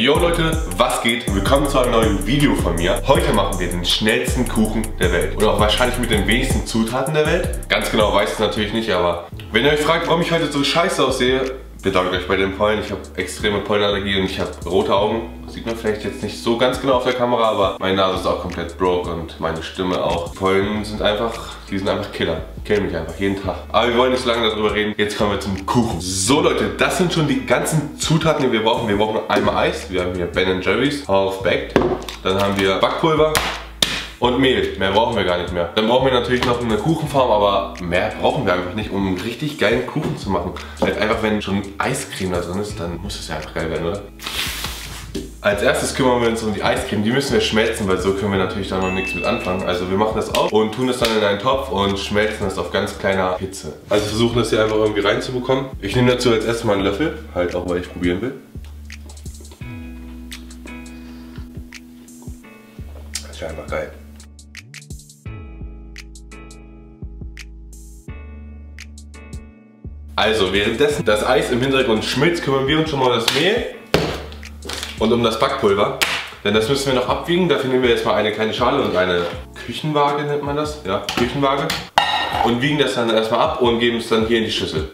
Yo Leute, was geht? Willkommen zu einem neuen Video von mir. Heute machen wir den schnellsten Kuchen der Welt. Oder auch wahrscheinlich mit den wenigsten Zutaten der Welt. Ganz genau weiß ich es natürlich nicht, aber wenn ihr euch fragt, warum ich heute so scheiße aussehe, bedankt euch bei den Pollen. Ich habe extreme Pollenallergie und ich habe rote Augen. Sieht man vielleicht jetzt nicht so ganz genau auf der Kamera, aber meine Nase ist auch komplett broke und meine Stimme auch. Pollen sind einfach, die sind einfach Killer. Killen mich einfach jeden Tag. Aber wir wollen nicht so lange darüber reden. Jetzt kommen wir zum Kuchen. So Leute, das sind schon die ganzen Zutaten, die wir brauchen. Wir brauchen einmal Eis. Wir haben hier Ben & Jerry's Half Baked. Dann haben wir Backpulver und Mehl. Mehr brauchen wir gar nicht mehr. Dann brauchen wir natürlich noch eine Kuchenform, aber mehr brauchen wir einfach nicht, um einen richtig geilen Kuchen zu machen. Halt einfach, wenn schon Eiscreme da drin ist, dann muss es ja einfach geil werden, oder? Als erstes kümmern wir uns um die Eiscreme. Die müssen wir schmelzen, weil so können wir natürlich da noch nichts mit anfangen. Also wir machen das auf und tun das dann in einen Topf und schmelzen das auf ganz kleiner Hitze. Also versuchen das hier einfach irgendwie reinzubekommen. Ich nehme dazu als erstes mal einen Löffel, halt auch weil ich probieren will. Das ist ja einfach geil. Also währenddessen das Eis im Hintergrund schmilzt, kümmern wir uns schon mal um das Mehl und um das Backpulver. Denn das müssen wir noch abwiegen. Dafür nehmen wir jetzt mal eine kleine Schale und eine Küchenwaage, nennt man das. Ja, Küchenwaage. Und wiegen das dann erstmal ab und geben es dann hier in die Schüssel.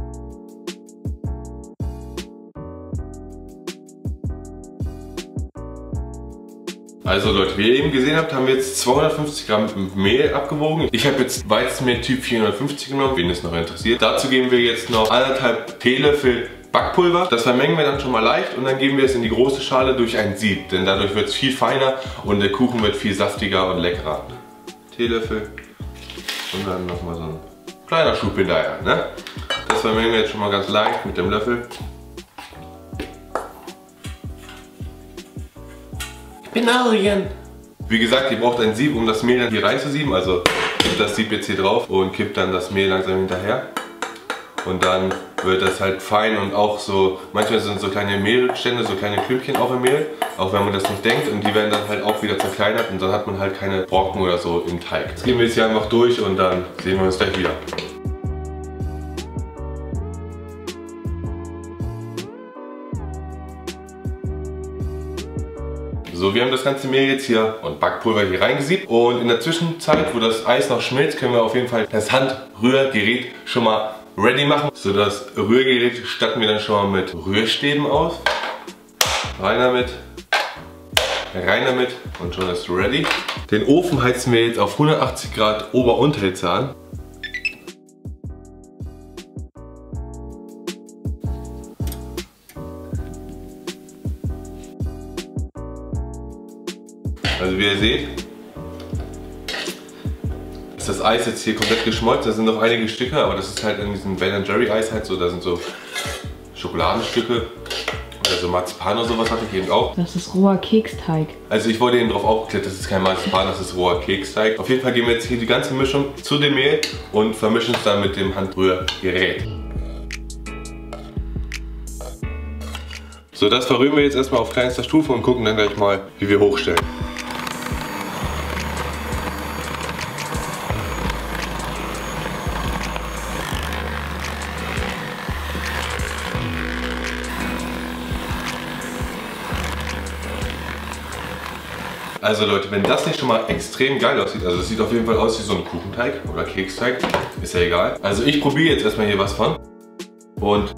Also Leute, wie ihr eben gesehen habt, haben wir jetzt 250 Gramm Mehl abgewogen. Ich habe jetzt Weizenmehl Typ 450 genommen, wen es noch interessiert. Dazu geben wir jetzt noch 1,5 Teelöffel Backpulver. Das vermengen wir dann schon mal leicht und dann geben wir es in die große Schale durch ein Sieb. Denn dadurch wird es viel feiner und der Kuchen wird viel saftiger und leckerer. Teelöffel und dann nochmal so ein kleiner Schub hinterher. Ne? Das vermengen wir jetzt schon mal ganz leicht mit dem Löffel. Wie gesagt, ihr braucht ein Sieb, um das Mehl dann hier reinzusieben. Also kippt das Sieb jetzt hier drauf und kippt dann das Mehl langsam hinterher. Und dann wird das halt fein und auch so, manchmal sind so kleine Mehlstände, so kleine Klümpchen auch im Mehl, auch wenn man das nicht denkt, und die werden dann halt auch wieder zerkleinert und dann hat man halt keine Brocken oder so im Teig. Jetzt gehen wir jetzt hier einfach durch und dann sehen wir uns gleich wieder. So, wir haben das ganze Mehl jetzt hier und Backpulver hier reingesiebt und in der Zwischenzeit, wo das Eis noch schmilzt, können wir auf jeden Fall das Handrührgerät schon mal ready machen. So, das Rührgerät statten wir dann schon mal mit Rührstäben aus. Rein damit und schon ist ready. Den Ofen heizen wir jetzt auf 180 Grad Ober-Unterhitze an. Also wie ihr seht, ist das Eis jetzt hier komplett geschmolzen. Da sind noch einige Stücke, aber das ist halt in diesem Ben & Jerry Eis halt so. Da sind so Schokoladenstücke oder so Marzipan oder sowas hatte ich eben auch. Das ist roher Keksteig. Also ich wurde eben darauf aufgeklärt, das ist kein Marzipan, das ist roher Keksteig. Auf jeden Fall geben wir jetzt hier die ganze Mischung zu dem Mehl und vermischen es dann mit dem Handrührgerät. So, das verrühren wir jetzt erstmal auf kleinster Stufe und gucken dann gleich mal, wie wir hochstellen. Also Leute, wenn das nicht schon mal extrem geil aussieht, also es sieht auf jeden Fall aus wie so ein Kuchenteig oder Keksteig, ist ja egal. Also ich probiere jetzt erstmal hier was von und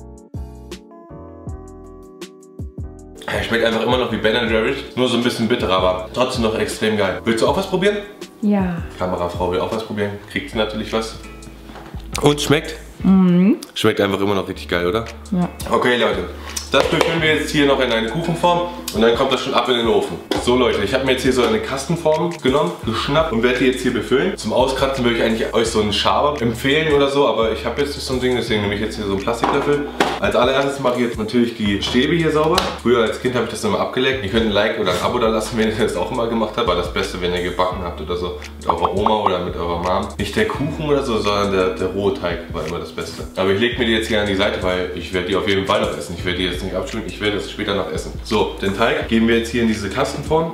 schmeckt einfach immer noch wie Ben & Jerry's, nur so ein bisschen bitterer, aber trotzdem noch extrem geil. Willst du auch was probieren? Ja. Kamerafrau will auch was probieren, kriegt sie natürlich was. Und schmeckt? Schmeckt einfach immer noch richtig geil, oder? Ja. Okay Leute, das befüllen wir jetzt hier noch in eine Kuchenform und dann kommt das schon ab in den Ofen. So Leute, ich habe mir jetzt hier so eine Kastenform genommen, geschnappt und werde die jetzt hier befüllen. Zum Auskratzen würde ich eigentlich euch so einen Schaber empfehlen oder so, aber ich habe jetzt nicht so ein Ding, deswegen nehme ich jetzt hier so einen Plastiklöffel. Als allererstes mache ich jetzt natürlich die Stäbe hier sauber. Früher als Kind habe ich das immer abgeleckt. Ihr könnt ein Like oder ein Abo da lassen, wenn ihr das auch immer gemacht habt. War das Beste, wenn ihr gebacken habt oder so mit eurer Oma oder mit eurer Mom. Nicht der Kuchen oder so, sondern der rohe Teig war immer das Beste. Aber ich lege mir die jetzt hier an die Seite, weil ich werde die auf jeden Fall noch essen. Ich werde die jetzt nicht abschmecken, ich werde das später noch essen. So, den Teig geben wir jetzt hier in diese Kastenform.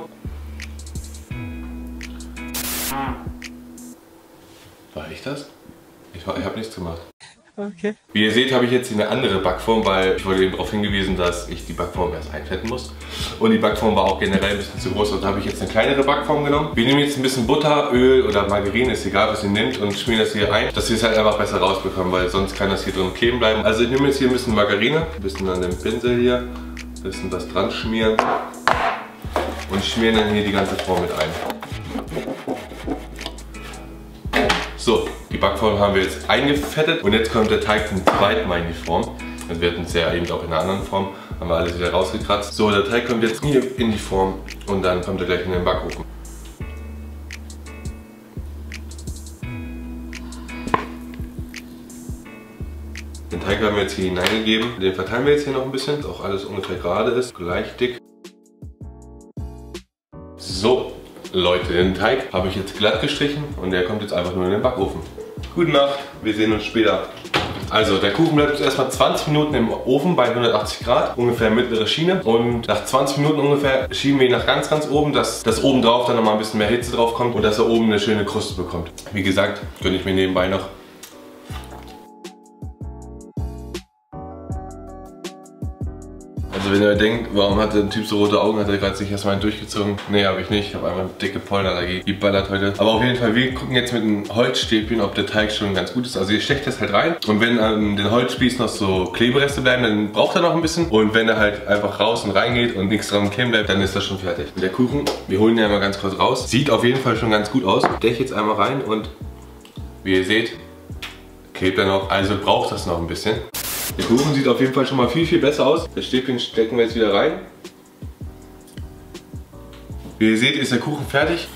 War ich das? Ich habe nichts gemacht. Okay. Wie ihr seht, habe ich jetzt hier eine andere Backform, weil ich wurde eben darauf hingewiesen, dass ich die Backform erst einfetten muss. und die Backform war auch generell ein bisschen zu groß. Also habe ich jetzt eine kleinere Backform genommen. Wir nehmen jetzt ein bisschen Butter, Öl oder Margarine, ist egal was ihr nehmt, und schmieren das hier ein, dass wir es halt einfach besser rausbekommen, weil sonst kann das hier drin kleben bleiben. Also ich nehme jetzt hier ein bisschen Margarine, ein bisschen an dem Pinsel hier, ein bisschen was dran schmieren und schmieren dann hier die ganze Form mit ein. So, die Backform haben wir jetzt eingefettet und jetzt kommt der Teig zum zweiten Mal in die Form. Und wir hatten es ja eben auch in einer anderen Form, haben wir alles wieder rausgekratzt. So, der Teig kommt jetzt hier in die Form und dann kommt er gleich in den Backofen. Den Teig haben wir jetzt hier hineingegeben. Den verteilen wir jetzt hier noch ein bisschen, dass auch alles ungefähr gerade ist, gleich dick. So, Leute, den Teig habe ich jetzt glatt gestrichen und der kommt jetzt einfach nur in den Backofen. Gute Nacht, wir sehen uns später. Also der Kuchen bleibt jetzt erstmal 20 Minuten im Ofen bei 180 Grad, ungefähr mittlere Schiene. Und nach 20 Minuten ungefähr schieben wir ihn nach ganz oben, dass oben drauf dann nochmal ein bisschen mehr Hitze drauf kommt und dass er oben eine schöne Kruste bekommt. Wie gesagt, gönne ich mir nebenbei noch. Also wenn ihr denkt, warum hat der Typ so rote Augen, hat er gerade sich erstmal durchgezogen? Nee, habe ich nicht. Ich habe einmal eine dicke Pollenallergie. Die ballert heute. Aber auf jeden Fall, wir gucken jetzt mit einem Holzstäbchen, ob der Teig schon ganz gut ist. Also ihr stecht das halt rein und wenn an den Holzspieß noch so Klebereste bleiben, dann braucht er noch ein bisschen. Und wenn er halt einfach raus und reingeht und nichts dran kleben bleibt, dann ist das schon fertig. Und der Kuchen, wir holen den einmal ganz kurz raus. Sieht auf jeden Fall schon ganz gut aus. Ich steche jetzt einmal rein und wie ihr seht, klebt er noch. Also braucht das noch ein bisschen. Der Kuchen sieht auf jeden Fall schon mal viel besser aus. Das Stäbchen stecken wir jetzt wieder rein. Wie ihr seht, ist der Kuchen fertig.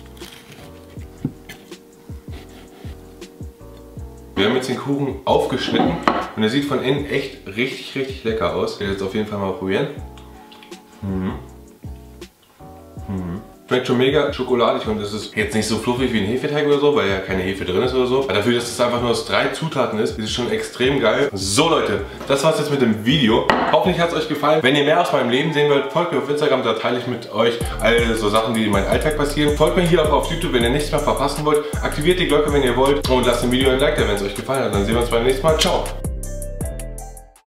Wir haben jetzt den Kuchen aufgeschnitten und er sieht von innen echt richtig lecker aus. Ich werde jetzt auf jeden Fall mal probieren. Schmeckt schon mega schokoladig und es ist jetzt nicht so fluffig wie ein Hefeteig oder so, weil ja keine Hefe drin ist oder so. Aber dafür, dass es einfach nur aus 3 Zutaten ist, ist es schon extrem geil. So Leute, das war's jetzt mit dem Video. Hoffentlich hat es euch gefallen. Wenn ihr mehr aus meinem Leben sehen wollt, folgt mir auf Instagram, da teile ich mit euch all so Sachen, die in meinem Alltag passieren. Folgt mir hier auch auf YouTube, wenn ihr nichts mehr verpassen wollt. Aktiviert die Glocke, wenn ihr wollt und lasst dem Video ein Like da, wenn es euch gefallen hat. Dann sehen wir uns beim nächsten Mal. Ciao!